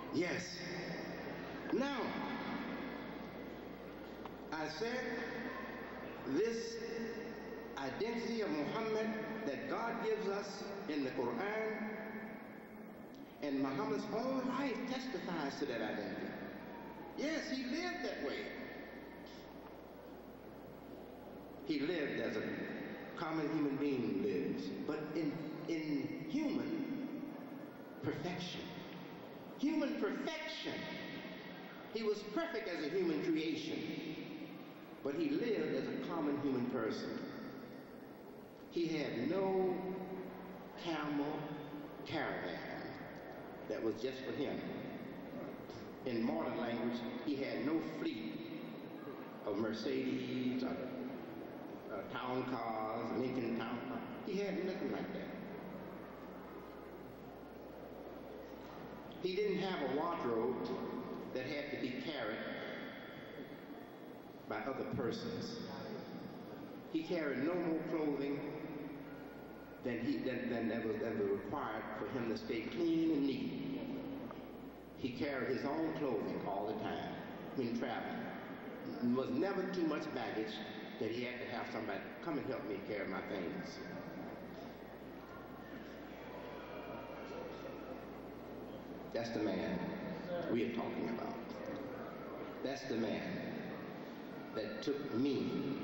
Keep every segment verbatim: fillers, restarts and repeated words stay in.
Yes. Now, I said this identity of Muhammad that God gives us in the Quran, and Muhammad's whole life testifies to that identity. Yes, he lived that way. He lived as a common human being lives, but in, in human perfection. Human perfection. He was perfect as a human creation, but he lived as a common human person. He had no camel caravan that was just for him. In modern language, he had no fleet of Mercedes or uh, town cars, Lincoln town cars. He had nothing like that. He didn't have a wardrobe that had to be carried by other persons. He carried no more clothing than he than, than that was that was required for him to stay clean and neat. He carried his own clothing all the time when traveling. There was never too much baggage that he had to have somebody come and help me carry my things. That's the man we are talking about. That's the man that took me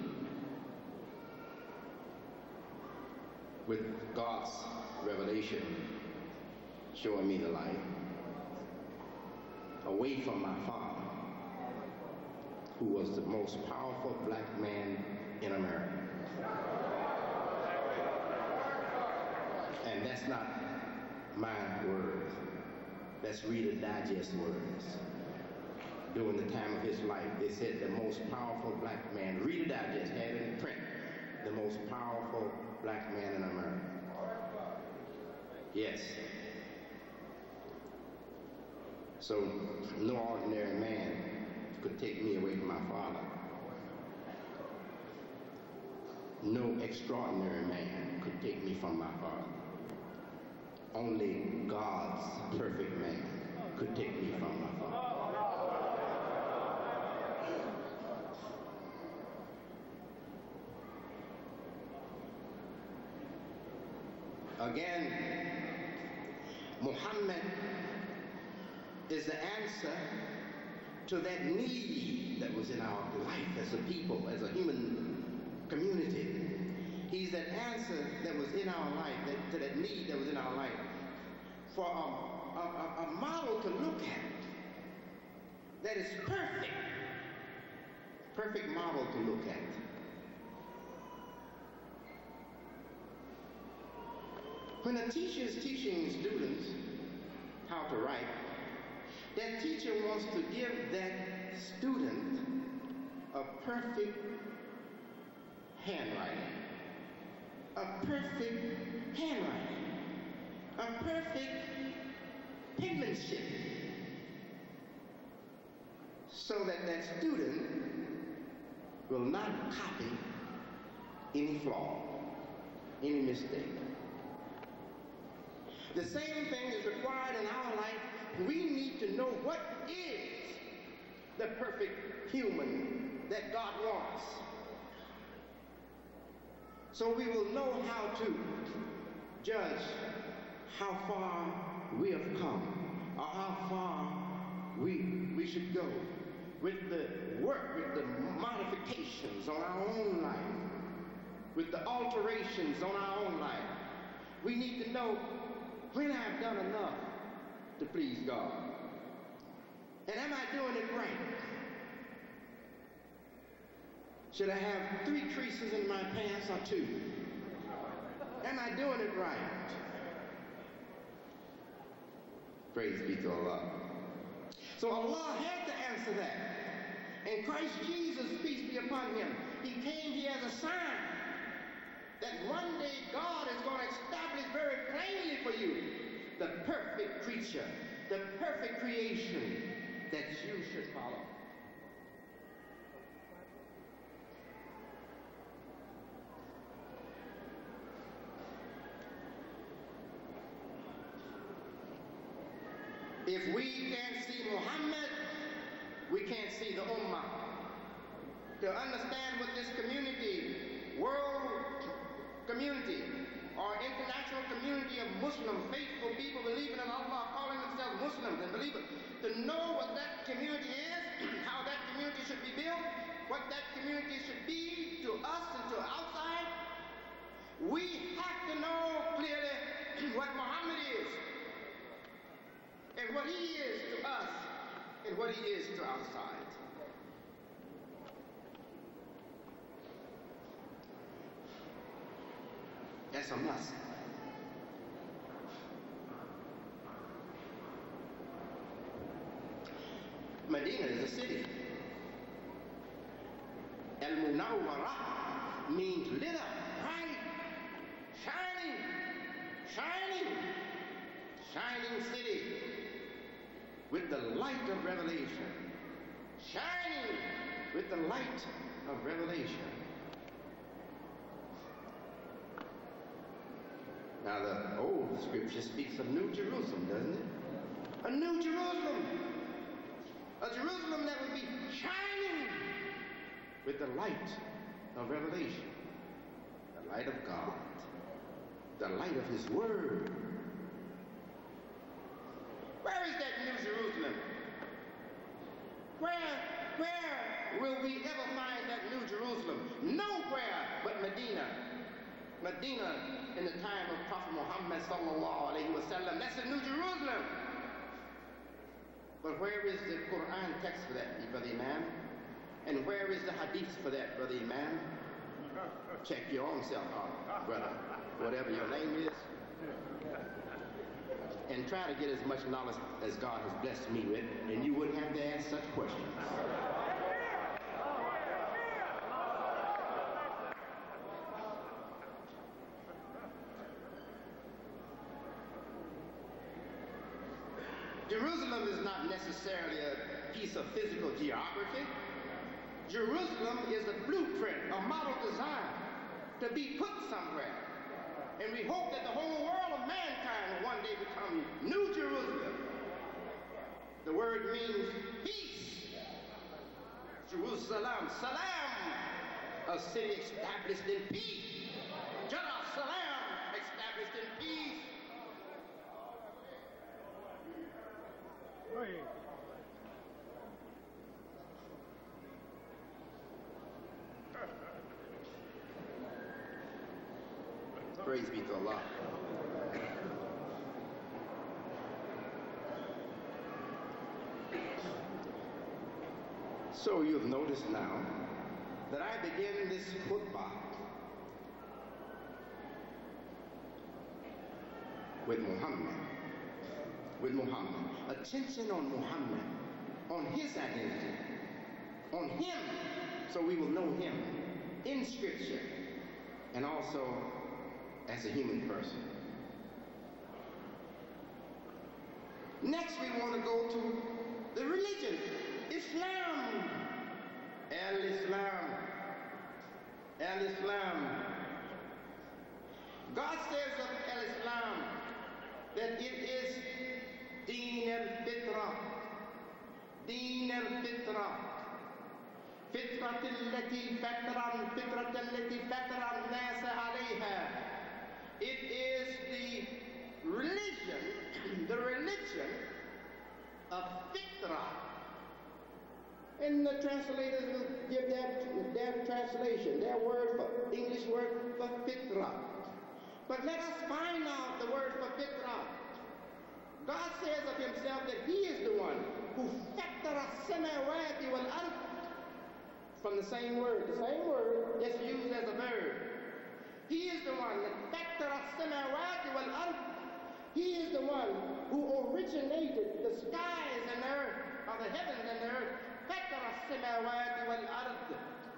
with God's revelation, showing me the light, away from my father, who was the most powerful black man in America. And that's not my words. That's Reader Digest words. During the time of his life, they said the most powerful black man, Reader Digest had it in print, the most powerful black man in America. Yes. So no ordinary man could take me away from my father. No extraordinary man could take me from my father. Only God's perfect man could take me from my father. Again, Muhammad is the answer to that need that was in our life as a people, as a human community. He's that answer that was in our life, that, to that need that was in our life, for a, a, a model to look at that is perfect, perfect model to look at. When a teacher is teaching students how to write, that teacher wants to give that student a perfect handwriting, a perfect handwriting, a perfect penmanship, so that that student will not copy any flaw, any mistake. The same thing is required in our life. We need to know what is the perfect human that God wants. So we will know how to judge how far we have come, or how far we, we should go with the work, with the modifications on our own life, with the alterations on our own life. We need to know when I've done enough to please God. And am I doing it right? Should I have three creases in my pants or two? Am I doing it right? Praise be to Allah. So Allah had to answer that. And Christ Jesus, peace be upon him, he came here as a sign that one day God is going to establish very plainly for you the perfect creature, the perfect creation that you should follow. If If we can't see Muhammad, we can't see the Ummah. To understand what this community, world community, or international community of Muslim, faithful people believing in Allah, calling themselves Muslims and believers, to know what that community is, how that community should be built, what that community should be to us and to outside, we have to know clearly what Muhammad is, and what he is to us, and what he is to outside. That's a must. Medina is a city. Al-Munawwarah means lit up, bright, shining, shining, shining city with the light of revelation. Shining with the light of revelation. Now the old scripture speaks of New Jerusalem, doesn't it? A New Jerusalem. A Jerusalem that would be shining with the light of revelation. The light of God. The light of his word. Where is that New Jerusalem? Where, where will we ever find that New Jerusalem? Nowhere but Medina. Medina in the time of Prophet Muhammad sallallahu alayhi wa sallam. That's the New Jerusalem. But where is the Quran text for that, Brother Imam? And where is the hadith for that, Brother Imam? Check your own self out, brother, whatever your name is. And try to get as much knowledge as God has blessed me with, and you wouldn't have to ask such questions. Jerusalem is not necessarily a piece of physical geography. Jerusalem is a blueprint, a model design to be put somewhere. And we hope that the whole world of mankind will one day become New Jerusalem. The word means peace. Jerusalem, salam, a city established in peace. Jerusalem, established in peace. Praise be to Allah. So you've noticed now that I begin this khutbah with Muhammad. With Muhammad. Attention on Muhammad, on his identity, on him, so we will know him in Scripture and also as a human person. Next, we want to go to the religion, Islam. Al-Islam. Al-Islam. God says of Al-Islam that it is Deen al-Fitra. Deen al-Fitra. فطرة التي فطر الفطرة التي فطر الناس عليها. It is the religion, the religion of fitra. And the translators will give their, their translation, their word for, English word for fitra. But let us find out the word for fitra. God says of himself that he is the one who fattara samawati wal ard. From the same word, the same word that's used as a verb. He is the one that fattara samawati wal ard. He is the one who originated the skies and the earth, or the heavens and the earth. Fattara samawati wal ard.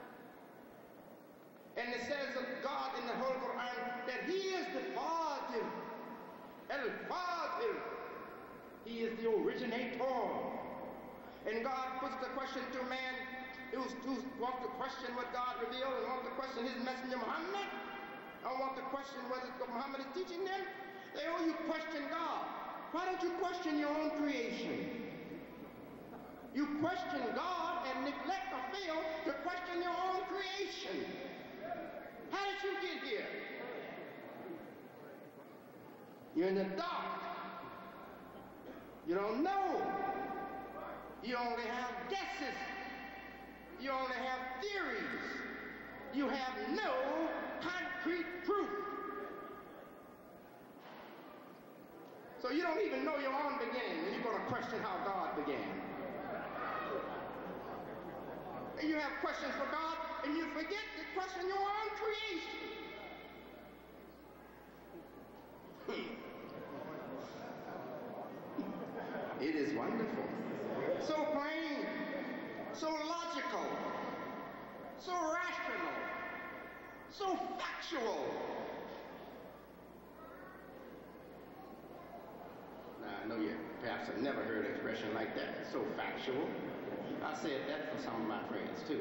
And it says of God in the whole Quran that he is the Fatir. Al-Fatir. He is the originator. And God puts the question to man who wants to question what God revealed and wants to question his messenger Muhammad. I want to question what Muhammad is teaching them. They owe you question God. Why don't you question your own creation? You question God and neglect or fail to question your own creation. How did you get here? You're in the dark. You don't know. You only have guesses. You only have theories. You have no concrete proof. So you don't even know your own beginning, and you're going to question how God began. And you have questions for God, and you forget to question your own creation. It is wonderful. So plain, so logical, so rational, so factual. Now, I know you perhaps have never heard an expression like that, so factual. I said that for some of my friends, too,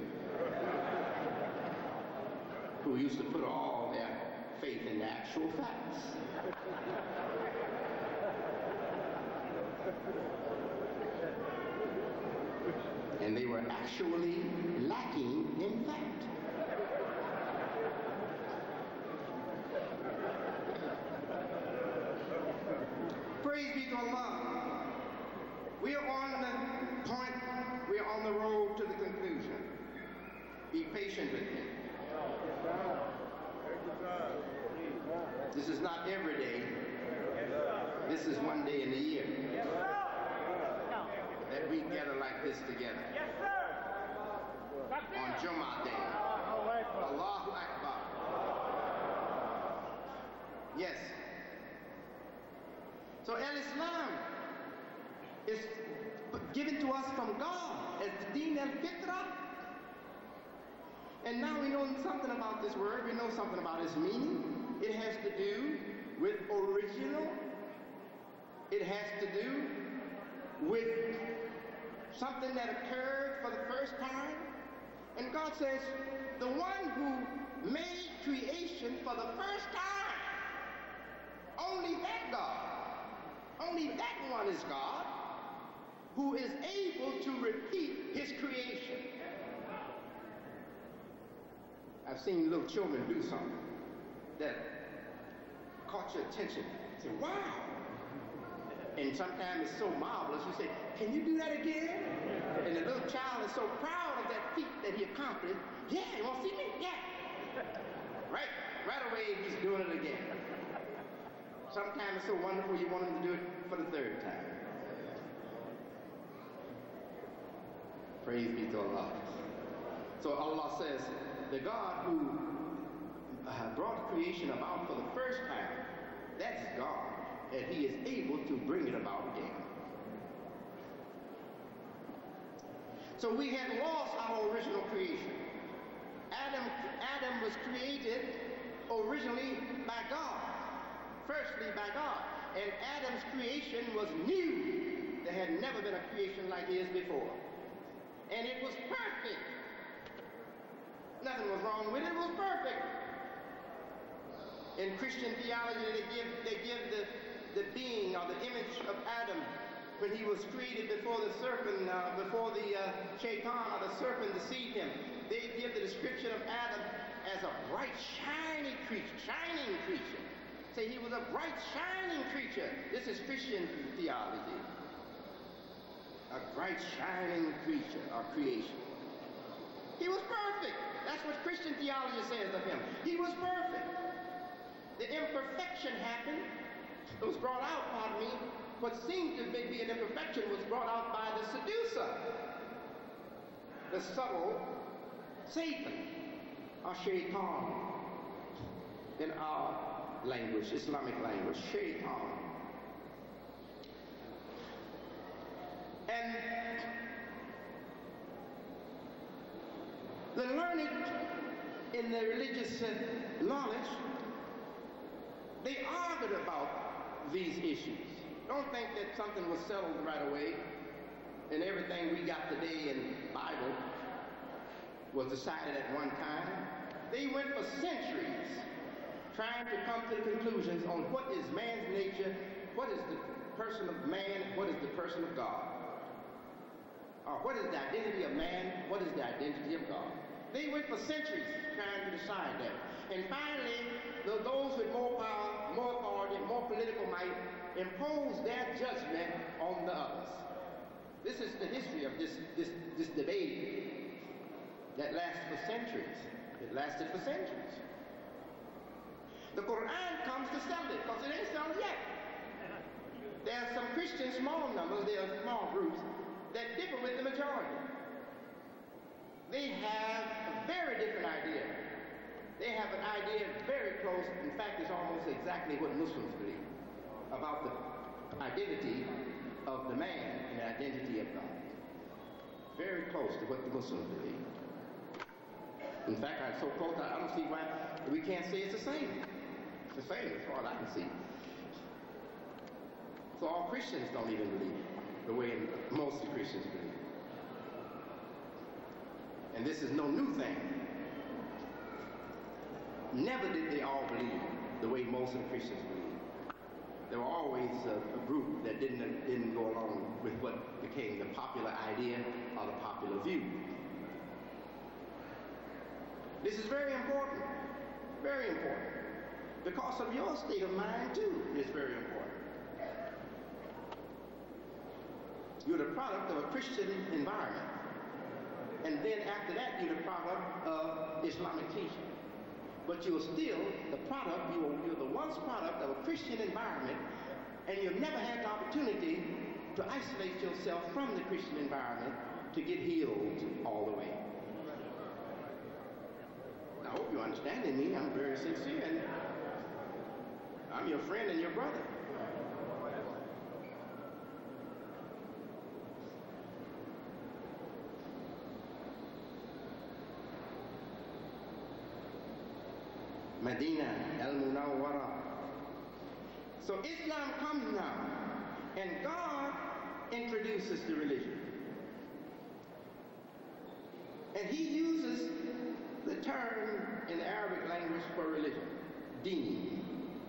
who used to put all their faith in the actual facts. And they were actually lacking in fact. Praise be to Allah. We are on the point, we are on the road to the conclusion. Be patient with Him. This is not every day. This is one day in the year that we gather like this together. Yes, sir. On Jummah Day. Allahu Akbar. Yes. So Al-Islam is given to us from God as the Deen al-Fitrah. And now we know something about this word. We know something about its meaning. It has to do with original. It has to do with something that occurred for the first time. And God says, the one who made creation for the first time, only that God, only that one is God, who is able to repeat His creation. I've seen little children do something that caught your attention. You say, wow. And sometimes it's so marvelous, you say, can you do that again? And the little child is so proud of that feat that he accomplished. Yeah, you want to see me? Yeah. Right, right away he's doing it again. Sometimes it's so wonderful you want him to do it for the third time. Praise be to Allah. So Allah says, the God who uh, brought creation about for the first time, that's God. And He is able to bring it about again. So we had lost our original creation. Adam, Adam was created originally by God. Firstly by God. And Adam's creation was new. There had never been a creation like his before. And it was perfect. Nothing was wrong with it. It was perfect. In Christian theology, they give, they give the the being or the image of Adam when he was created before the serpent, uh, before the uh, shaitan or the serpent deceived him. They give the description of Adam as a bright, shiny creature, shining creature. Say he was a bright, shining creature. This is Christian theology. A bright, shining creature or creation. He was perfect. That's what Christian theology says of him. He was perfect. The imperfection happened. It was brought out, pardon me, what seemed to be an imperfection was brought out by the seducer, the subtle Satan, or shaitan, in our language, Islamic language, shaitan. And the learned in the religious uh, knowledge, they argued about these issues. Don't think that something was settled right away and everything we got today in the Bible was decided at one time. They went for centuries trying to come to the conclusions on what is man's nature, what is the person of man? What is the person of God? Or what is the identity of man? What is the identity of God? They went for centuries trying to decide that. And finally, the, those with more power, more authority, more political might imposed their judgment on the others. This is the history of this, this, this debate that lasted for centuries. It lasted for centuries. The Quran comes to settle it, because it ain't settled yet. There are some Christian small numbers, there are small groups that differ with the majority. They have a very different idea. They have an idea very close, in fact, it's almost exactly what Muslims believe about the identity of the man and the identity of God. Very close to what the Muslims believe. In fact, I'm so close, I don't see why we can't say it's the same. It's the same as far as I can see. So all Christians don't even believe it, the way most of Christians believe it. And this is no new thing. Never did they all believe the way most of the Christians believe. There were always a, a group that didn't, didn't go along with what became the popular idea or the popular view. This is very important, very important, because of your state of mind too. It's very important. You're the product of a Christian environment, and then after that you're the product of Islamic teaching. But you're still the product, you're, you're the once product of a Christian environment, and you've never had the opportunity to isolate yourself from the Christian environment to get healed all the way. I hope you're understanding me. I'm very sincere, and I'm your friend and your brother. Medina al-Munawwara. So Islam comes now, and God introduces the religion. And he uses the term in the Arabic language for religion, deen.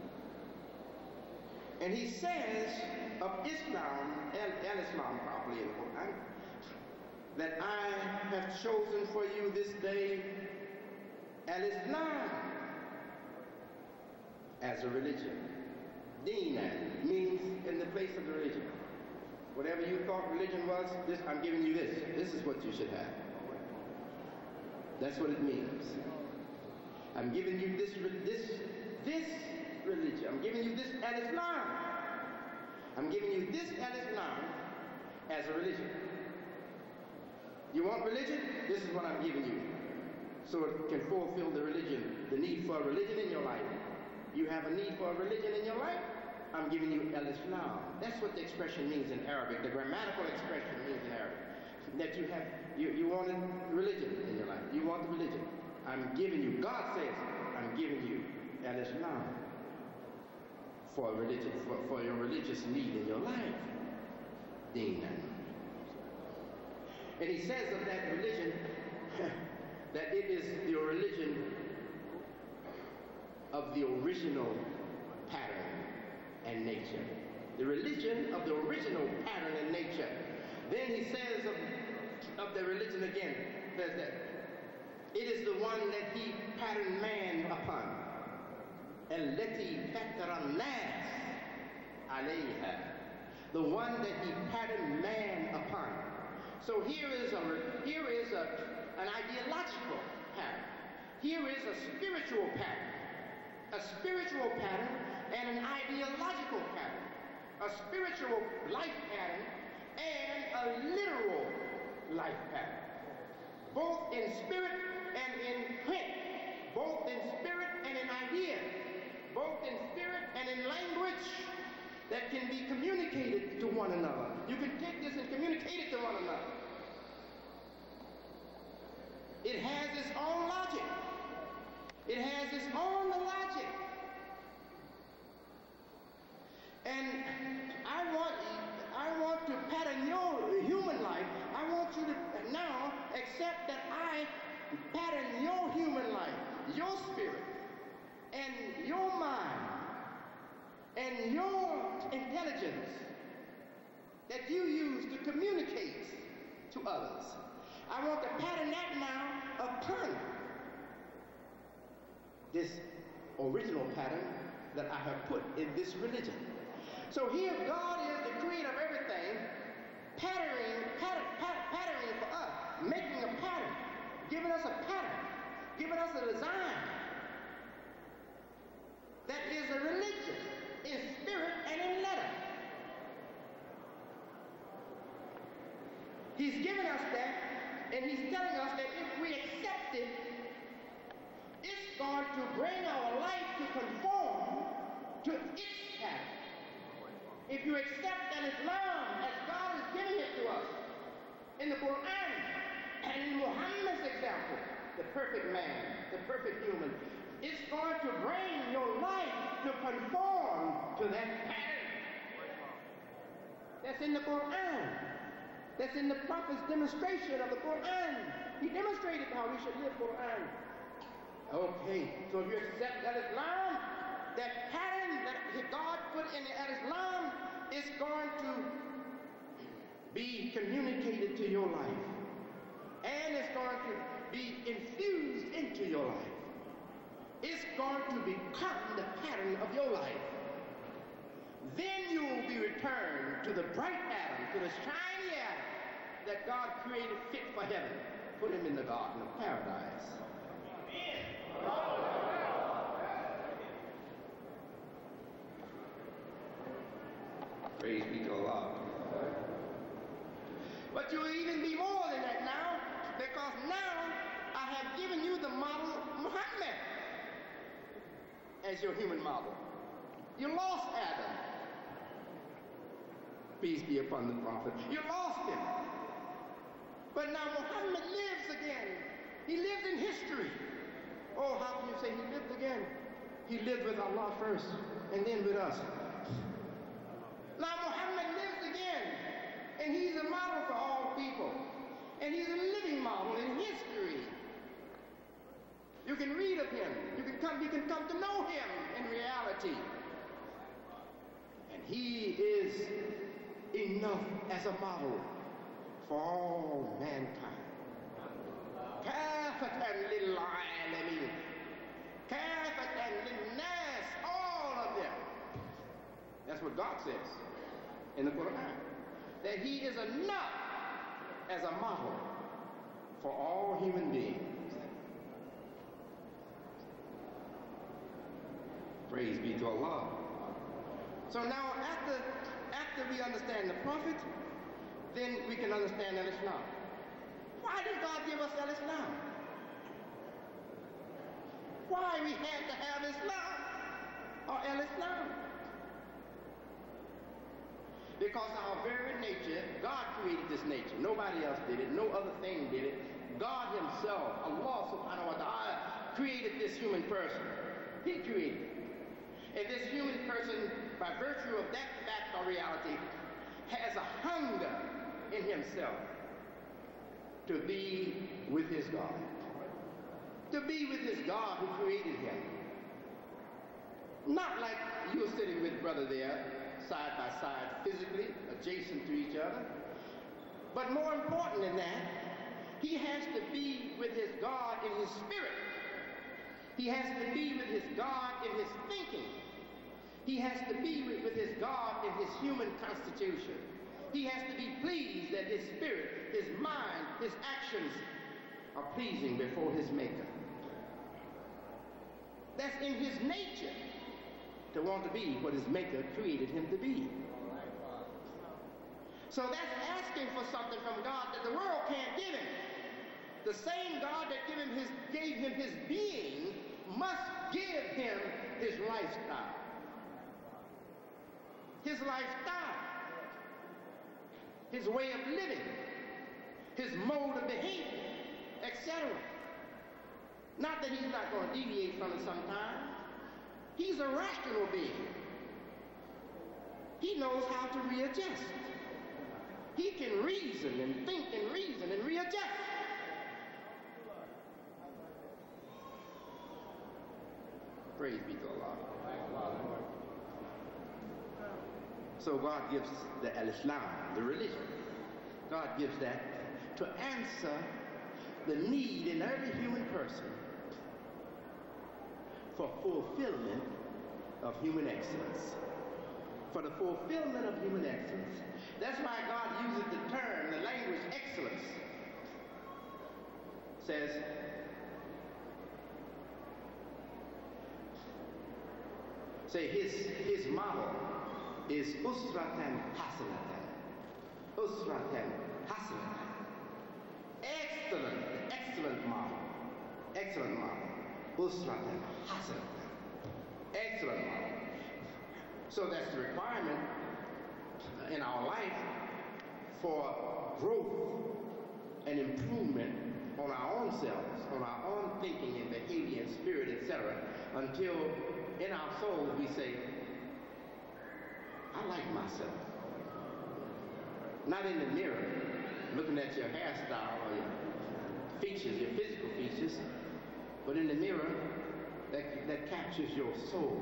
And he says of Islam, al-Islam properly in the Quran, that I have chosen for you this day al-Islam as a religion. Deen means in the place of the religion. Whatever you thought religion was, this, I'm giving you this. This is what you should have. That's what it means. I'm giving you this, this, this religion. I'm giving you this al-Islam. I'm giving you this al-Islam as a religion. You want religion? This is what I'm giving you. So it can fulfill the religion, the need for a religion in your life. You have a need for a religion in your life? I'm giving you al-Islam. That's what the expression means in Arabic. The grammatical expression means in Arabic. That you have, you, you want a religion in your life. You want the religion. I'm giving you, God says, I'm giving you al-Islam for a religion, for, for your religious need in your life. Deen. And he says of that religion, that it is your religion of the original pattern and nature. The religion of the original pattern and nature. Then he says of, of the religion again, says that it is the one that he patterned man upon. التي فطر الناس عليها. The one that he patterned man upon. So here is a here is a an ideological pattern. Here is a spiritual pattern. A spiritual pattern and an ideological pattern. A spiritual life pattern and a literal life pattern. Both in spirit and in print. Both in spirit and in idea. Both in spirit and in language that can be communicated to one another. You can take this and communicate it to one another. It has its own logic. It has its own logic. And I want, I want to pattern your human life. I want you to now accept that I pattern your human life, your spirit, and your mind, and your intelligence, others. I want to pattern that now upon this original pattern that I have put in this religion. So here God is the creator of everything, patterning, pattern, pattern, patterning for us, making a pattern, giving us a pattern, giving us a design that is a religion in spirit and in letter. He's given us that, and he's telling us that if we accept it, it's going to bring our life to conform to its pattern. If you accept that Islam, as God is giving it to us, in the Quran, and in Muhammad's example, the perfect man, the perfect human, it's going to bring your life to conform to that pattern. That's in the Quran. That's in the Prophet's demonstration of the Quran. He demonstrated how we should live Quran. Okay, so if you accept that Islam, that pattern that God put in at Islam is going to be communicated to your life. And it's going to be infused into your life. It's going to become the pattern of your life. Then you will be returned to the bright Adam, to the shiny Adam that God created fit for heaven. Put him in the garden of paradise. Praise be to Allah. But you will even be more than that now, because now I have given you the model Muhammad as your human model. You lost Adam. Peace be upon the Prophet. You lost him. But now Muhammad lives again. He lives in history. Oh, how can you say he lived again? He lived with Allah first, and then with us. Now Muhammad lives again, and he's a model for all people. And he's a living model in history. You can read of him. You can come, you can come to know him in reality. And he is enough as a model for all mankind. Kafatan lil alamin. Kafatan lil nas, all of them. That's what God says in the Quran. That he is enough as a model for all human beings. Praise be to Allah. So now after, after we understand the Prophet, then we can understand Al-Islam. Why did God give us Al-Islam? Why we had to have Islam or Al-Islam? Because our very nature, God created this nature. Nobody else did it. No other thing did it. God himself, Allah subhanahu wa ta'ala, created this human person. He created it. And this human person, by virtue of that fact or reality, has a hunger in himself to be with his God. To be with his God who created him. Not like you were sitting with brother there, side by side, physically, adjacent to each other. But more important than that, he has to be with his God in his spirit. He has to be with his God in his thinking. He has to be with, with his God in his human constitution. He has to be pleased that his spirit, his mind, his actions are pleasing before his Maker. That's in his nature to want to be what his Maker created him to be. So that's asking for something from God that the world can't give him. The same God that gave him his, gave him his being must give him his lifestyle. His lifestyle. His way of living. His mode of behavior, et cetera. Not that he's not going to deviate from it sometimes. He's a rational being. He knows how to readjust. He can reason and think and reason and readjust. Praise be to Allah. So God gives the Al-Islam, the religion. God gives that to answer the need in every human person for fulfillment of human excellence. For the fulfillment of human excellence. That's why God uses the term, the language excellence. Says, say his, his model is usratan hasanatan. Usratan hasanatan. Excellent, excellent model. Excellent model. Usratan hasanatan. Excellent model. So that's the requirement in our life for growth and improvement on our own selves, on our own thinking and behavior and spirit, et cetera, until in our souls we say, I like myself. Not in the mirror, looking at your hairstyle or your features, your physical features, but in the mirror that, that captures your soul.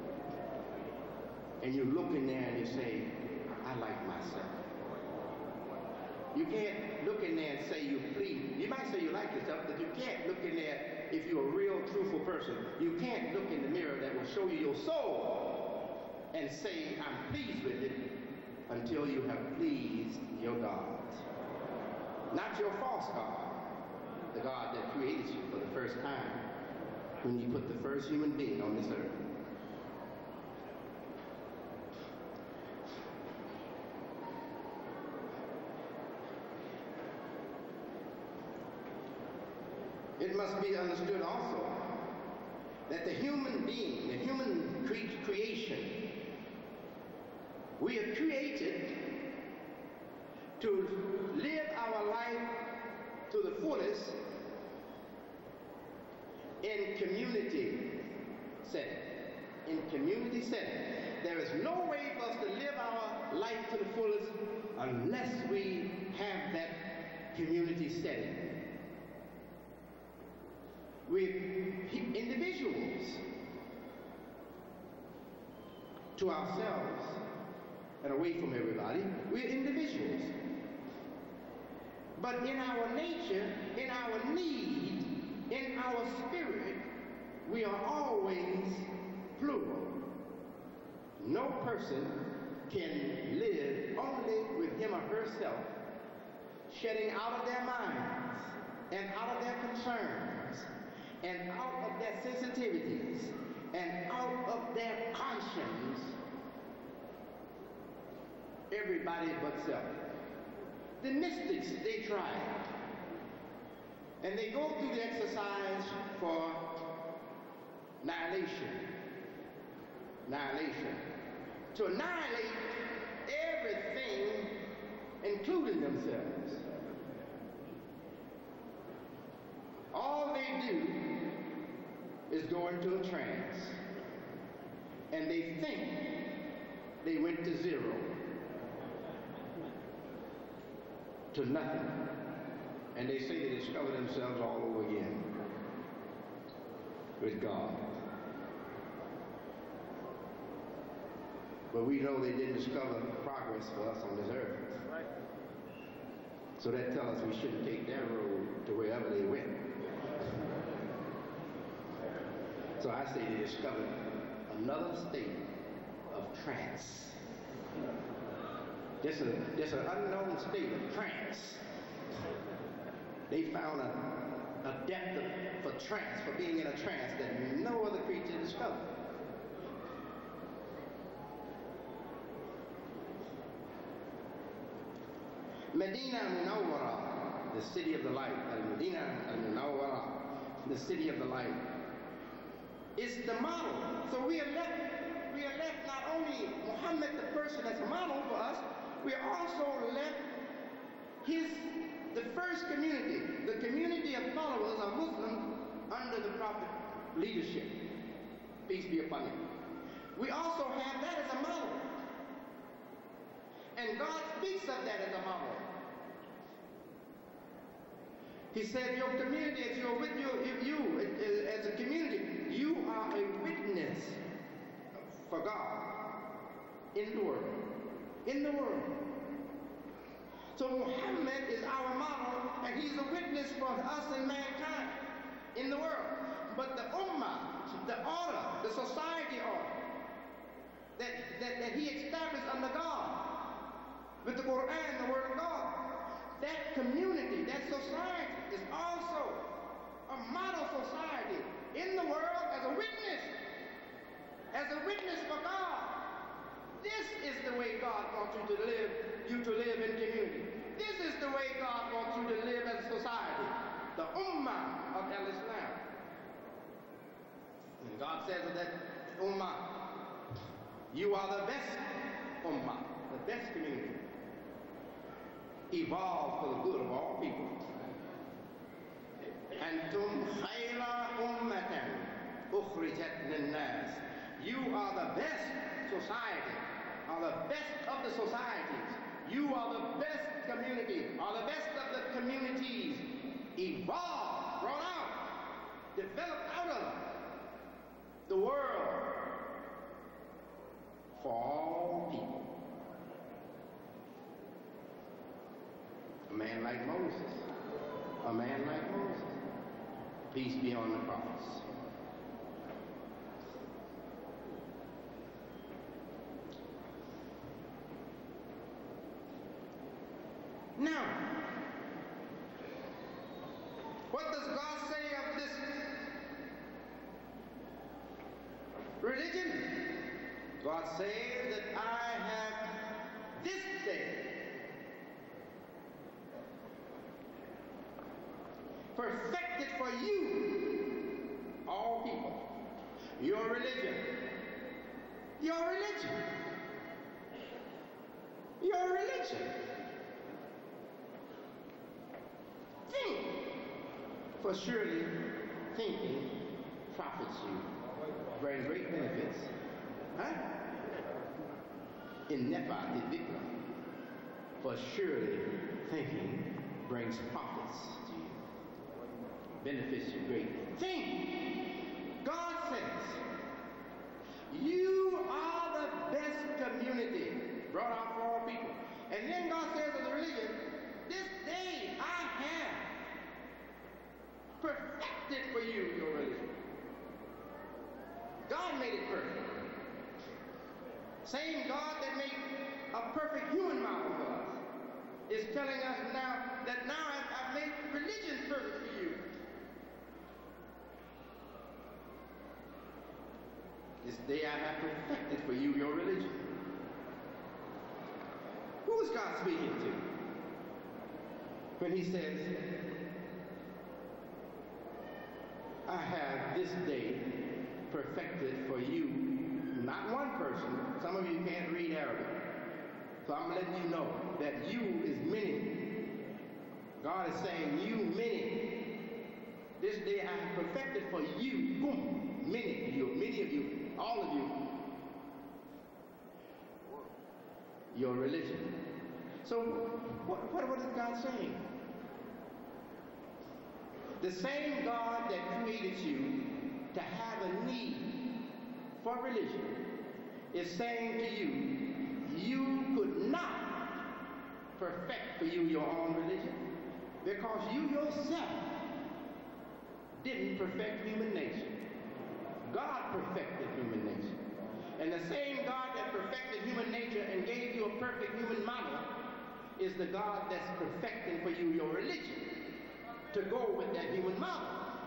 And you look in there and you say, I like myself. You can't look in there and say you please. You might say you like yourself, but you can't look in there if you're a real, truthful person. You can't look in the mirror that will show you your soul and say, I'm pleased with it, until you have pleased your God. Not your false God, the God that created you for the first time when you put the first human being on this earth. It must be understood also that the human being, the human cre- creation, we are created to live our life to the fullest in community setting. In community setting. There is no way for us to live our life to the fullest unless we have that community setting. With individuals, to ourselves and away from everybody, we're individuals. But in our nature, in our need, in our spirit, we are always plural. No person can live only with him or herself, shedding out of their minds and out of their concerns and out of their sensitivities and out of their conscience, everybody but self. The mystics, they try it. And they go through the exercise for annihilation. Annihilation. To annihilate everything, including themselves. All they do is go into a trance. And they think they went to zero, to nothing. And they say they discover themselves all over again with God. But we know they didn't discover progress for us on this earth. Right. So that tells us we shouldn't take their road to wherever they went. So I say they discovered another state of trance. Just, a, just an unknown state of trance. They found a, a depth of, for trance, for being in a trance that no other creature discovered. Medina al-Munawwara, the city of the light, al-Medina al-Munawwara, the city of the light, is the model. So we are left, we are left not only Muhammad the person as a model for us, we are also left his, the first community, the community of followers of Muslims under the Prophet leadership, peace be upon him. We also have that as a model. And God speaks of that as a model. He said, your community, as you're with you, if you, as a community, you are a witness for God in the world. In the world. So Muhammad is our model, and he's a witness for us and mankind in the world. But the ummah, the order, the society order that, that, that he established under God, with the Quran, the Word of God, that community, that society is also a model society in the world as a witness, as a witness for God. This is the way God wants you to live, you to live in community. This is the way God wants you to live as a society, the ummah of al-Islam. And God says of that ummah, you are the best ummah, the best community, evolved for the good of all people. Antum khayra ummatan ukhrijat lin-nas. You are the best society, are the best of the societies. You are the best community, are the best of the communities, evolved, brought out, developed out of the world for all people. A man like Moses, a man like Moses, peace be on the prophets. Now, what does God say of this religion? God says that I have this day perfected for you, all people, your religion, your religion, your religion. Think, for surely thinking profits you, brings great benefits. Huh? In nefati dhikra, for surely thinking brings profits to you, benefits you greatly. Think, God says, you are the best community brought out for all people. And then God says of the religion, this day I have perfected for you your religion. God made it perfect. Same God that made a perfect human model for us is telling us now that now I've, I've made religion perfect for you. This day I have perfected for you your religion. Who is God speaking to when he says, I have this day perfected for you, not one person. Some of you can't read Arabic, so I'm letting you know that you is many. God is saying you many. This day I have perfected for you, boom, many of you, many of you, all of you, your religion. So what, what, what is God saying? The same God that created you to have a need for religion is saying to you, you could not perfect for you your own religion because you yourself didn't perfect human nature. God perfected human nature. And the same God that perfected human nature and gave you a perfect human model is the God that's perfecting for you your religion to go with that human model.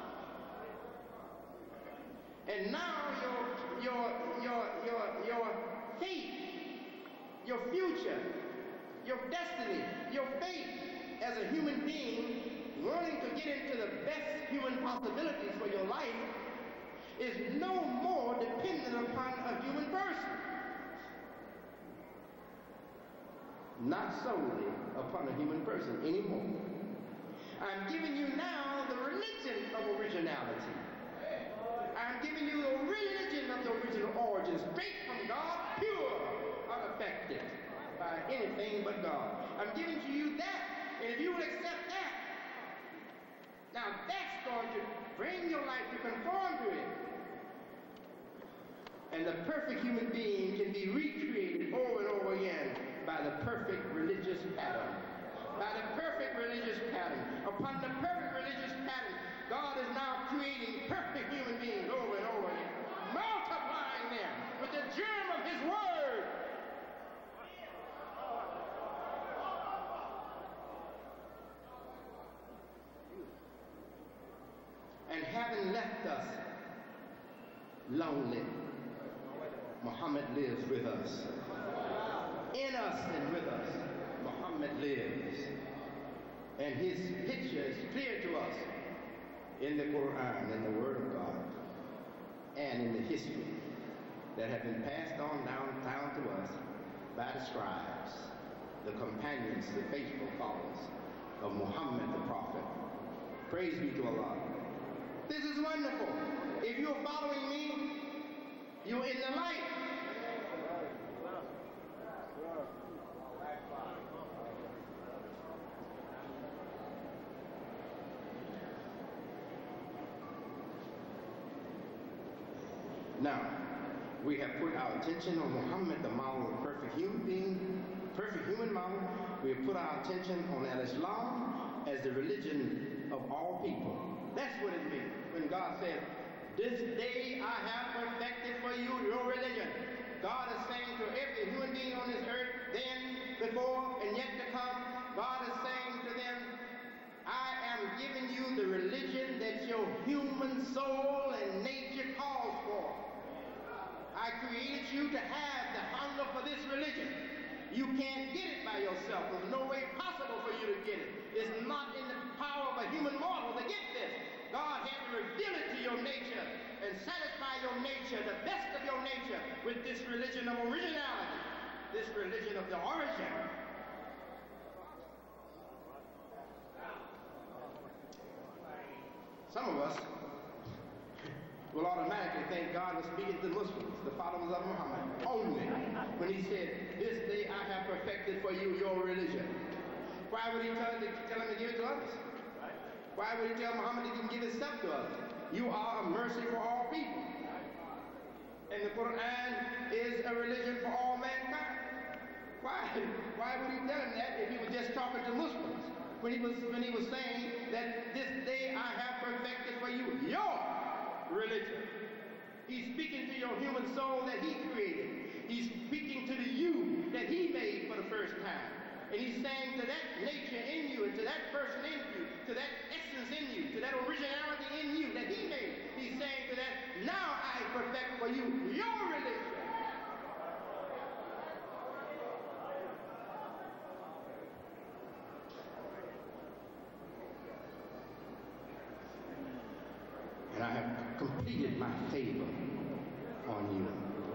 And now your, your, your, your, your faith, your future, your destiny, your faith as a human being wanting to get into the best human possibilities for your life is no more dependent upon a human person. Not solely upon a human person anymore. I'm giving you now the religion of originality. I'm giving you the religion of the original origin, straight from God, pure, unaffected by anything but God. I'm giving to you that, and if you will accept that, now that's going to bring your life to conform to it. And the perfect human being can be recreated over and over again by the perfect religious pattern by the perfect religious pattern. Upon the perfect religious pattern, God is now creating perfect human beings over and over again, multiplying them with the germ of his word. And having left us lonely, Muhammad lives with us. In us and with us, Muhammad lives. And his picture is clear to us in the Quran, in the Word of God, and in the history that have been passed on down, down to us by the scribes, the companions, the faithful followers of Muhammad the Prophet. Praise be to Allah. This is wonderful. If you're following me, you're in the light. Now, we have put our attention on Muhammad, the model of perfect human being, perfect human model. We have put our attention on Al-Islam as the religion of all people. That's what it means when God says, this day I have perfected for you your religion. God is saying to every human being on this earth, then, before, and yet to come, God is saying to them, I am giving you the religion that your human soul and nature calls for. I created you to have the hunger for this religion. You can't get it by yourself. There's no way possible for you to get it. It's not in the power of a human mortal to get this. God had to reveal it to your nature and satisfy your nature, the best of your nature, with this religion of originality, this religion of the origin. Some of us will automatically think God was speaking to Muslims, the followers of Muhammad, only when he said, this day I have perfected for you your religion. Why would he tell, tell him to give it to others? Why would he tell Muhammad he didn't give himself to us? You are a mercy for all people. And the Quran is a religion for all mankind. Why? Why would he tell him that if he was just talking to Muslims? When he was, when he was saying that this day I have perfected for you your religion. He's speaking to your human soul that he created. He's speaking to the you that he made for the first time. And he's saying to that nature in you, and to that person in you, to that essence in you, to that originality in you that he made, he's saying to that, now I perfect for you your religion. And I have completed my favor on you.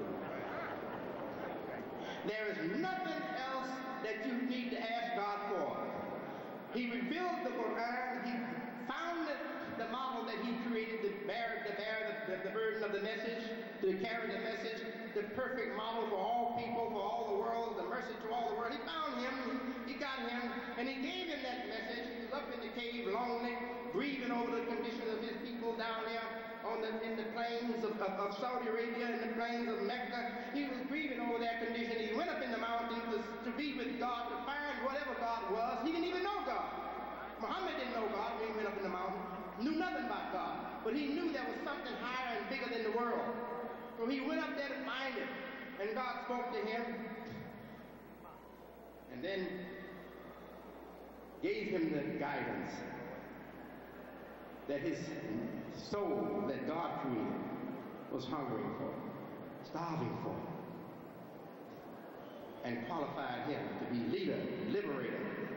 There is nothing else that you need to ask God for. He revealed the Quran. He founded the model that he created to bear, to bear the, the, the burden of the message, to carry the message, the perfect model for all people, for all the world, the mercy to all the world. He found him, he got him, and he gave him that message. He was up in the cave, lonely, grieving over the condition of his people down there on the, in the plains of, of, of Saudi Arabia, in the plains of Mecca. He was grieving over their condition. He went up in the mountain to, to be with God, to find whatever God was. He didn't even know God. Muhammad didn't know God when he went up in the mountain. Knew nothing about God. But he knew there was something higher and bigger than the world. So he went up there to find it. And God spoke to him. And then gave him the guidance that his soul that God created was hungering for, starving for, and qualified him to be leader, liberator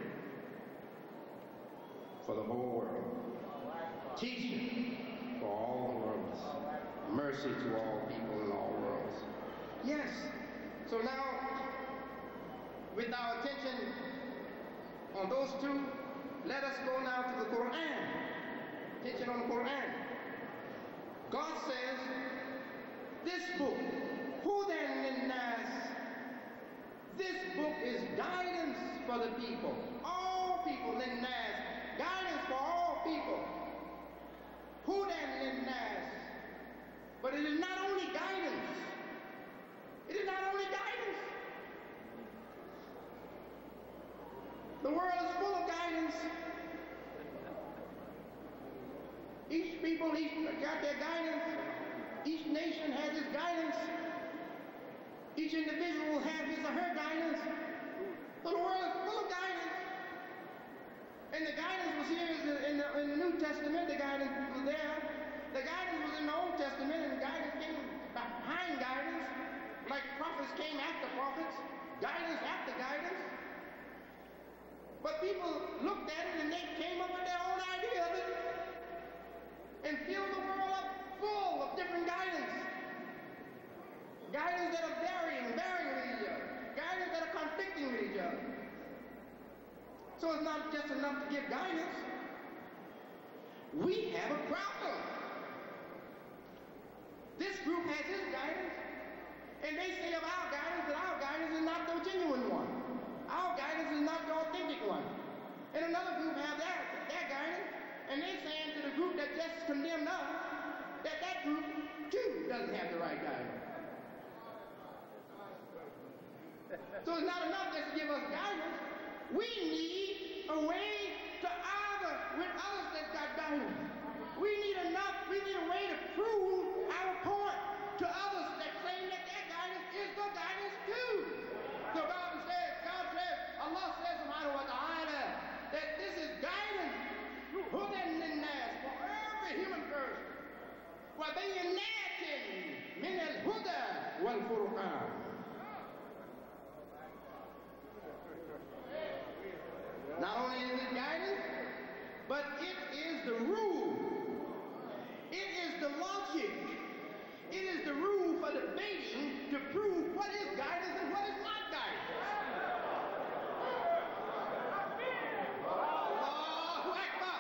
for the whole world, teacher for all worlds, mercy to all people in all worlds. Yes, so now with our attention on those two, let us go now to the Quran. Attention on the Quran. God says, this book, Hudan lin-nas, this book is guidance for the people, all people, lin-nas, guidance for all people. Hudan lin-nas. But it is not only guidance. It is not only guidance. The world is full of Each people, each got their guidance. Each nation has its guidance. Each individual has his or her guidance. So the world is full of guidance. And the guidance was here in the, in the New Testament. The guidance was there. The guidance was in the Old Testament, and the guidance came behind guidance. Like prophets came after prophets. Guidance after guidance. But people looked at it and they came up with their own idea of it and filled the world up full of different guidance. Guidance that are varying, varying with each other. Guidance that are conflicting with each other. So it's not just enough to give guidance. We have a problem. This group has its guidance, and they say of our guidance that our guidance is not the genuine one. Our guidance is not the authentic one. And another group has their, their guidance, and they're saying to the group that just condemned us that that group too doesn't have the right guidance. So it's not enough just to give us guidance. We need a way to argue with others that got guidance. We need enough, we need a way to prove our point to others that claim that their guidance is the guidance too. So God says, God says, Allah says subhanahu wa ta'ala that this is guidance, hudan linnas, for every human person. وَبَيِّنَاتٍ مِنَ الْهُدَى وَالْفُرْقَانِ. Not only is it guidance, but it is the rule. It is the logic. It is the rule for debating to prove what is guidance and what is not guidance. Allahu Akbar.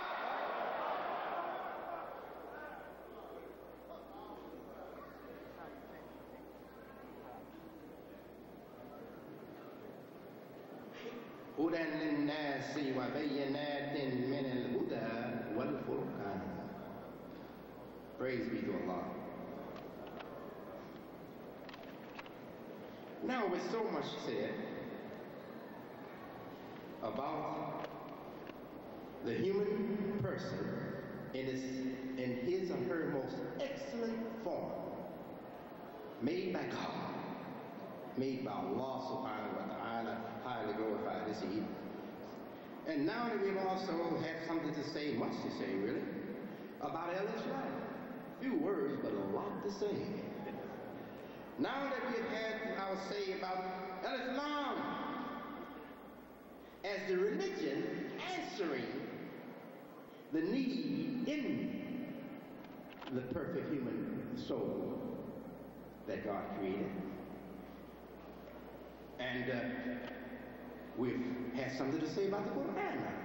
هدى للناس وبينات من الهدى والفرقان. Praise be to Allah. Now, with so much said about the human person in his, in his or her most excellent form, made by God, made by Allah subhanahu wa ta'ala, highly glorified this evening. And now that we've also had something to say, much to say really, about Al-Islam. Few words, but a lot to say. Now that we've had our say about Al-Islam as the religion answering the need in the perfect human soul that God created. And uh, we've had something to say about the Quran now.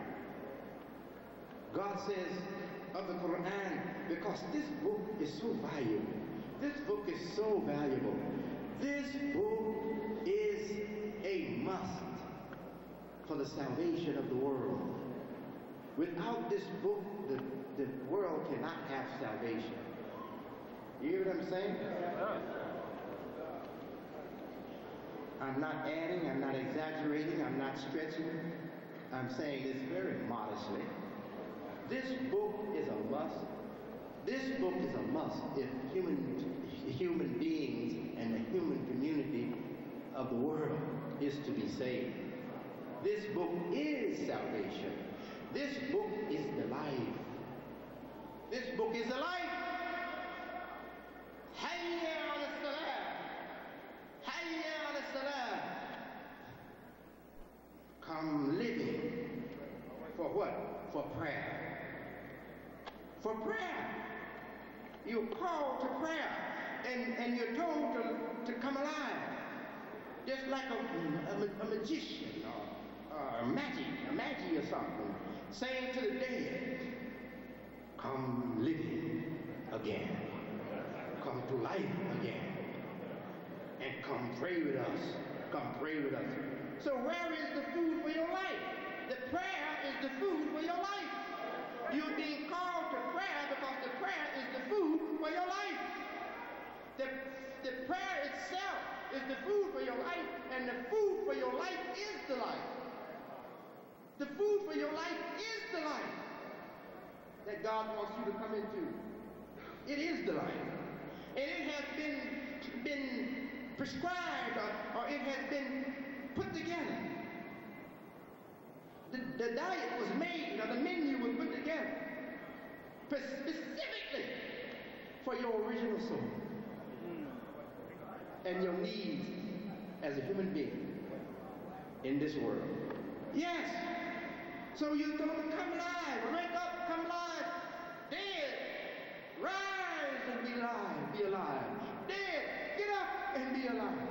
God says of the Quran, because this book is so valuable. This book is so valuable. This book is a must for the salvation of the world. Without this book, the, the world cannot have salvation. You hear what I'm saying? I'm not adding, I'm not exaggerating, I'm not stretching. I'm saying this very modestly. This book is a must. This book is a must if human, human beings and the human community of the world is to be saved. This book is salvation. This book is the life. This book is the life. Hayya ala salah. Hayya ala salah. Come living for what? For prayer. For prayer. You're called to prayer, and, and you're told to, to come alive. Just like a, a, a magician or, or a magic, a magic or something, saying to the dead, come living again. Come to life again. And come pray with us. Come pray with us. So where is the food for your life? The prayer is the food for your life. You're being called to prayer because the prayer is the food for your life. The, the prayer itself is the food for your life, and the food for your life is the life. The food for your life is the life. that God wants you to come into. It is the life. And it has been, been prescribed or, or it has been put together. The, the diet was made, or the menu was put together specifically for your original soul and your needs as a human being in this world. Yes. So you're going to come alive. Wake up, come alive. Dead, rise and be alive. Be alive. Dead, get up and be alive.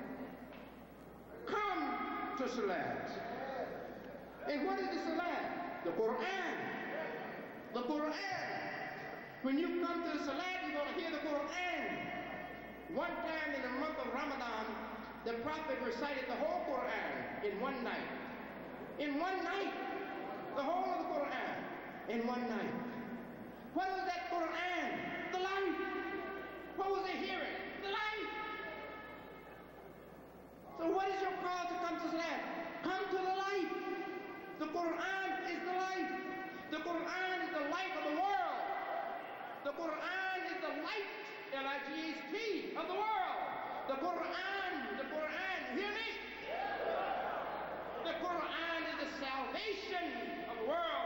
Come to Salat. And what is the Salat? The Quran. The Quran. When you come to the Salat, you're going to hear the Quran. One time in the month of Ramadan, the Prophet recited the whole Quran in one night. In one night. The whole of the Quran in one night. What was that Quran? The life. What was it hearing? The life. So what is your call to come to Salat? Come to the life. The Quran is the life. The Quran is the life of the world. The Quran is the light, L I G H T, of the world. The Quran, the Quran, hear me? The Quran is the salvation of the world.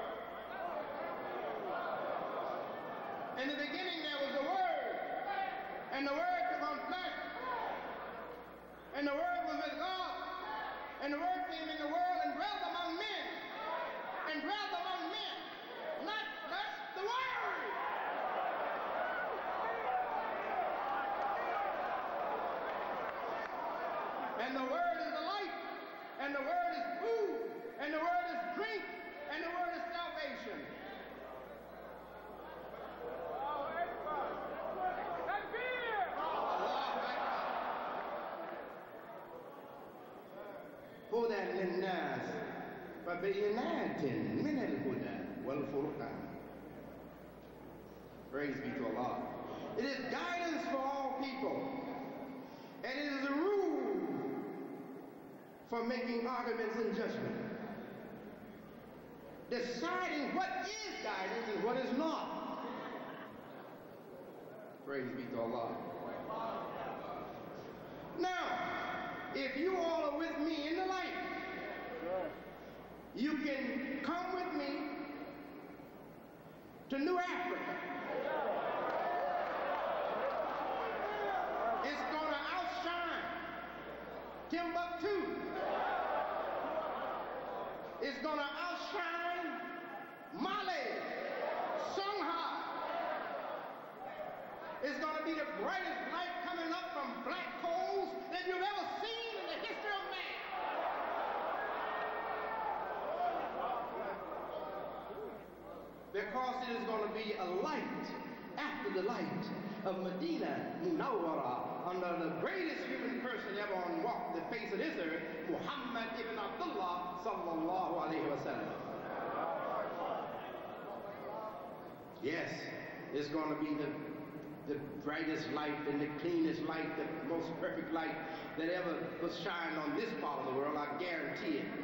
In the beginning there was the Word, and the Word took on flesh, and the Word was with God, and the Word came in the world and dwelt among men, and dwelt among men, not flesh, the Word. And the Word is the life, and the Word is food, and the Word is drink, and the Word is salvation. هدى للناس وبينات من الهدى والفرقان. Praise be to Allah. It is guidance for all people, and it is a rule for making arguments and judgment, deciding what is guidance and what is not. Praise be to Allah. Now, if you all are with me in the light, you can come with me to New Africa. It's going to outshine Timbuktu. It's going to outshine Mali, Songhai. It's going to be the brightest light coming up from black coals that you've ever seen in the history of man. Because it is going to be a light after the light of Medina Munawwara, under the greatest human person ever on walk the face of this earth, Muhammad ibn Abdullah sallallahu alayhi wa sallam. Yes, it's going to be the the brightest light and the cleanest light, the most perfect light that ever was shined on this part of the world, I guarantee it.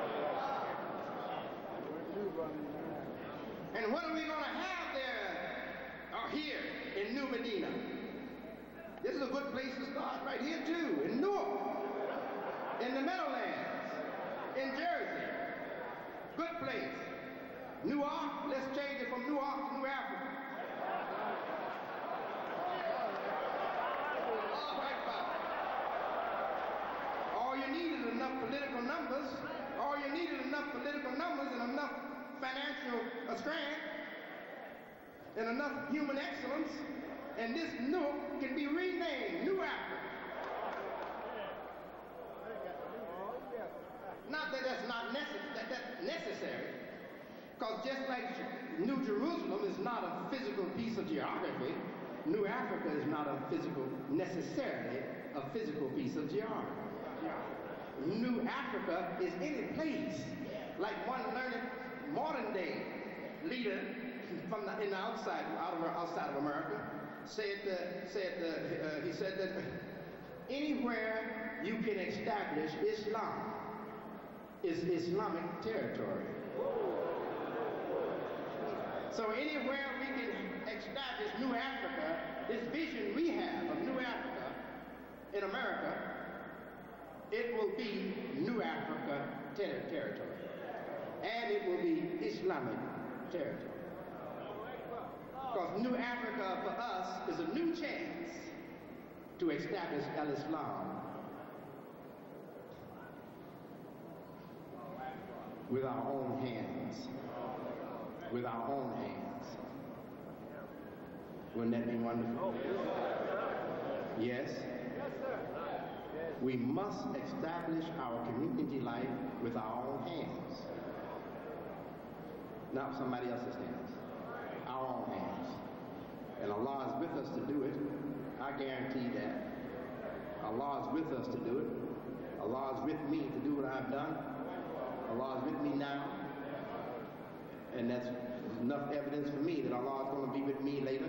And what are we going to have there, or here, in New Medina? This is a good place to start, right here too, in Newark, in the Meadowlands, in Jersey. Good place. Newark, let's change it from Newark to New Africa. All you need is enough political numbers, all you need is enough political numbers and enough financial uh, strength and enough human excellence, and this Newark can be renamed New Africa. Not that that's not necess- that that's necessary, because just like New Jerusalem is not a physical piece of geography, New Africa is not a physical, necessarily a physical piece of geography. New Africa is any place, like one learned modern day leader from the, in the outside, out of, outside of America, said, uh, said uh, uh, he said that anywhere you can establish Islam is Islamic territory. So anywhere we can establish New Africa, this vision we have of New Africa in America, it will be New Africa ter- territory. And it will be Islamic territory. Because New Africa for us is a new chance to establish Al-Islam with our own hands. With our own hands. Wouldn't that be wonderful? Yes? We must establish our community life with our own hands. Not somebody else's hands. Our own hands. And Allah is with us to do it. I guarantee that. Allah is with us to do it. Allah is with me to do what I've done. Allah is with me now. And that's enough evidence for me that Allah is going to be with me later.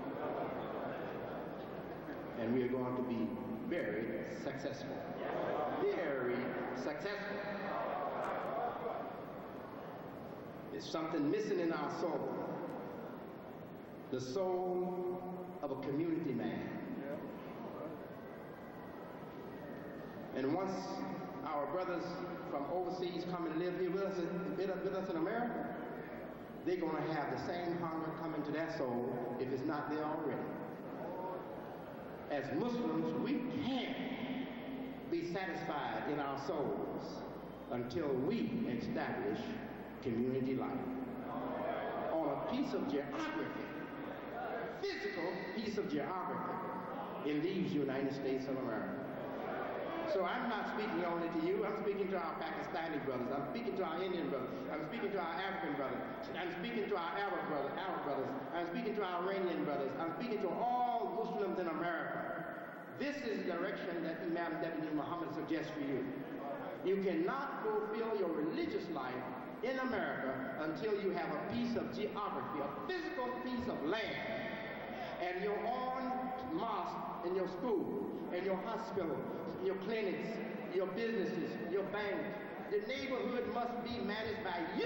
And we are going to be very successful. Very successful. There's something missing in our soul. The soul of a community man. And once our brothers from overseas come and live here with us, with us in America, they're going to have the same hunger coming to their soul if it's not there already. As Muslims, we can't be satisfied in our souls until we establish community life on a piece of geography, physical piece of geography in these United States of America. So I'm not speaking only to you, I'm speaking to our Pakistani brothers, I'm speaking to our Indian brothers, I'm speaking to our African brothers, I'm speaking to our Arab brothers, Arab brothers, I'm speaking to our Iranian brothers, I'm speaking to all Muslims in America. This is the direction that Imam Deputy Muhammad suggests for you. You cannot fulfill your religious life in America until you have a piece of geography, a physical piece of land, and your own mosque, and your school, and your hospital, your clinics, your businesses, your banks. The neighborhood must be managed by you.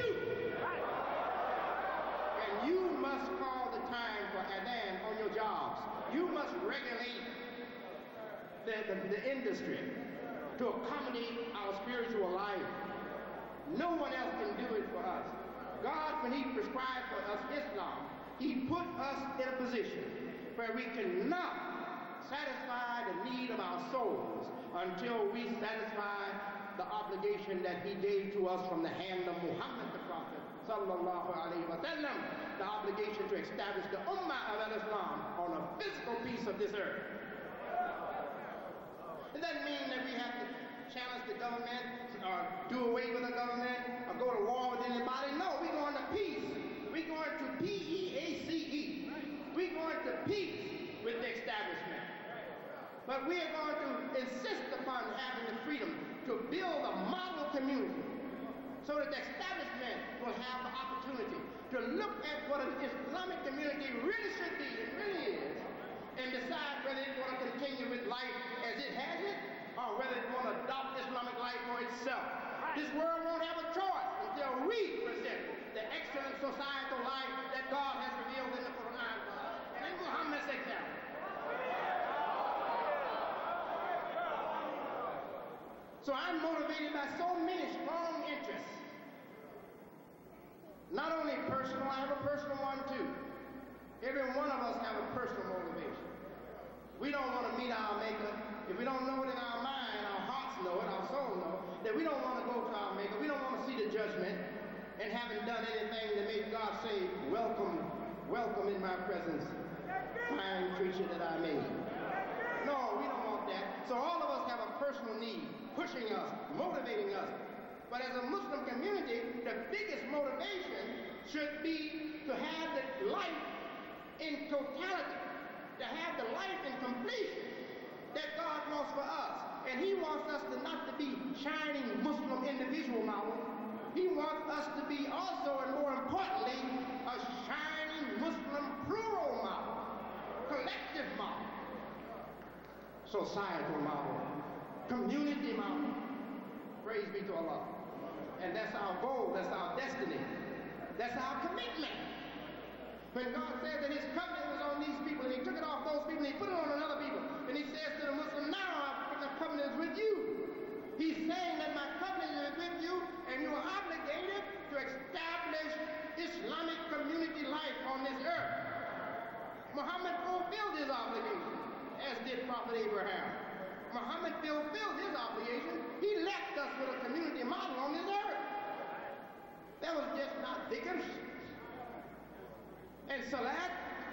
And you must call the time for adhan on your jobs. You must regulate the, the, the industry to accommodate our spiritual life. No one else can do it for us. God, when he prescribed for us Islam, he put us in a position where we cannot satisfy the need of our souls until we satisfy the obligation that he gave to us from the hand of Muhammad the Prophet sallallahu alaihi wasallam, the obligation to establish the Ummah of Islam on a physical piece of this earth. It doesn't mean that we have to challenge the government or do away with the government or go to war with anybody. No, we're going to peace. We're going to P E A C E. We're going to peace with the establishment. But we are going to insist upon having the freedom to build a model community so that the establishment will have the opportunity to look at what an Islamic community really should be, it really is, and decide whether it want to continue with life as it has it or whether it want to adopt Islamic life for itself. This world won't have a choice until we present the excellent societal life that God has revealed in the Quran and in Muhammad's example. So I'm motivated by so many strong interests. Not only personal, I have a personal one too. Every one of us have a personal motivation. We don't want to meet our maker. If we don't know it in our mind, our hearts know it, our soul know, that we don't want to go to our maker. We don't want to see the judgment and haven't done anything to make God say, welcome, welcome in my presence, fine creature that I made. No, we don't want that. So all of us have a personal need, pushing us, motivating us. But as a Muslim community, the biggest motivation should be to have the life in totality, to have the life in completion that God wants for us. And he wants us to not to be shining Muslim individual models. He wants us to be also, and more importantly, a shining Muslim plural model, collective model, societal model, community model. Praise be to Allah. And that's our goal, that's our destiny, that's our commitment. When God said that his covenant was on these people, and he took it off those people, and he put it on another people, and he says to the Muslim, now I've put the covenant with you. He's saying that my covenant is with you, and you are obligated to establish Islamic community life on this earth. Muhammad fulfilled his obligation, as did Prophet Abraham. Muhammad fulfilled his obligation. He left us with a community model on this earth. That was just not Vickers and Salat.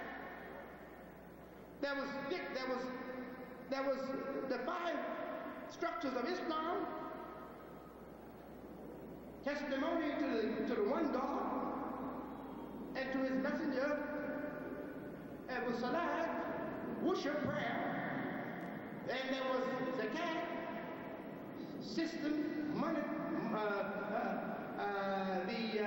There was there was there was the five structures of Islam, testimony to the to the one God and to his messenger. There was Salat, worship, prayer, and there was zakat, system, money, uh, uh, uh, the uh,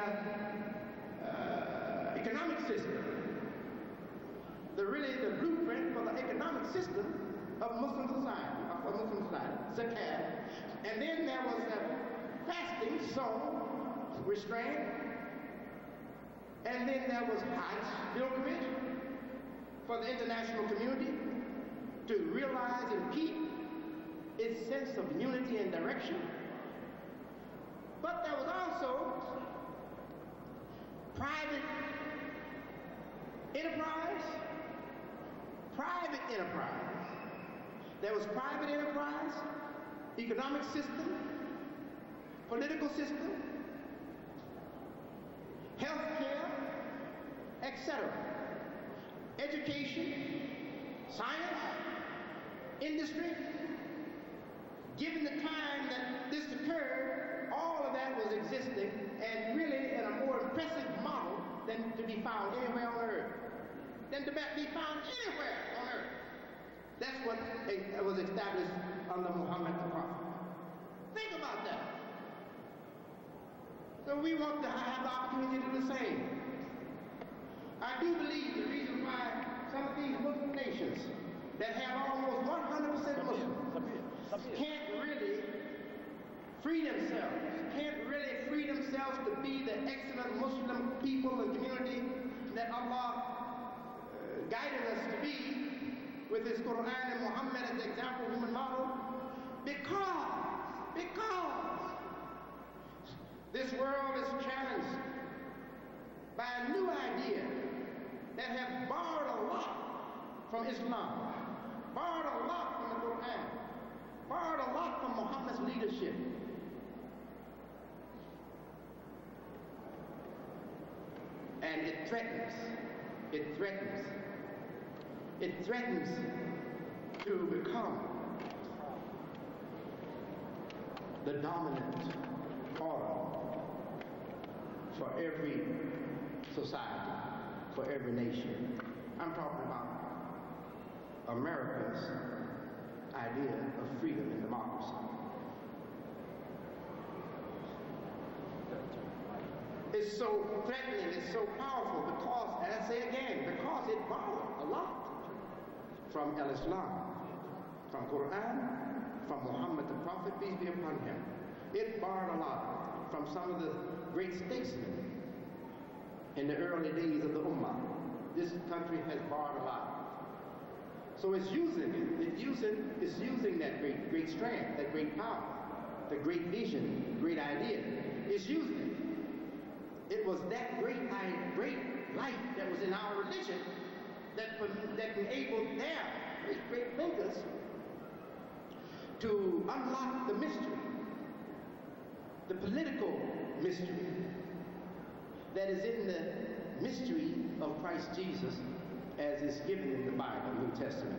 uh, economic system, the really the blueprint for the economic system of Muslim society, of a Muslim society, zakat. And then there was uh, fasting, sawm, restraint, and then there was Hajj, pilgrimage, for the international community to realize and keep its sense of unity and direction. But there was also private enterprise, private enterprise. There was private enterprise, economic system, political system, health care, et cetera. Education, science, industry. Given the time that this occurred, all of that was existing and really in a more impressive model than to be found anywhere on earth. Than to be found anywhere on earth. That's what was established under Muhammad the Prophet. Think about that. So we want to have the opportunity to do the same. I do believe the reason why some of these Muslim nations that have almost one hundred percent Muslims can't really free themselves, can't really free themselves to be the excellent Muslim people and community that Allah uh, guided us to be with his Quran and Muhammad as the example human model, because, because this world is challenged by a new idea that have borrowed a lot from Islam, borrowed a lot from the Quran, borrowed a lot from Muhammad's leadership. And it threatens, it threatens, it threatens to become the dominant order for every society, for every nation. I'm talking about America's idea of freedom and democracy. It's so threatening, it's so powerful because, and I say again, because it borrowed a lot from Al-Islam, from Quran, from Muhammad the Prophet, peace be upon him. It borrowed a lot from some of the great statesmen in the early days of the Ummah. This country has borrowed a lot. So it's using it. It's using, it's using that great, great strength, that great power, the great vision, great idea. It's using it. It was that great, great light that was in our religion that, that enabled their great, great thinkers to unlock the mystery, the political mystery that is in the mystery of Christ Jesus as is given in the Bible, New Testament.